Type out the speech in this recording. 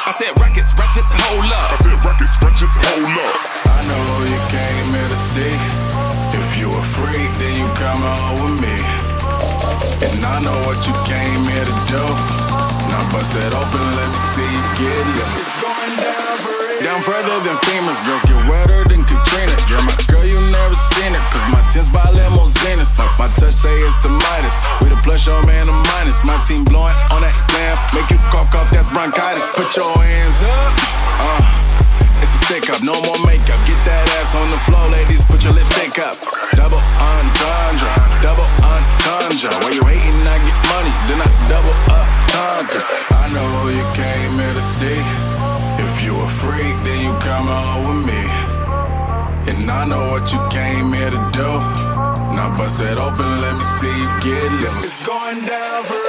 I said rackets, ratchets, hold up. I said rackets, ratchets, hold up. I know who you came here to see. If you a freak, then you come on with me. And I know what you came here to do. Now bust it open, let me see you get it. It's going down for real. Down further than famous, girls get wetter than Katrina. You're my girl, you never seen it, cause my tins by limousines. My touch say it's the Midas. We the plus, your man the minus. My team blowing on that slam, make you cough, that's bronchitis. Put your hands up, it's a stick up, no more makeup. Get that ass on the floor, ladies, put your lipstick up. Double entendre, double entendre. While you hating, I get money, then I double up tundras. I know who you came here to see. If you a freak, then you come on with me. And I know what you came here to do. Now bust it open, let me see you get loose. It's going down for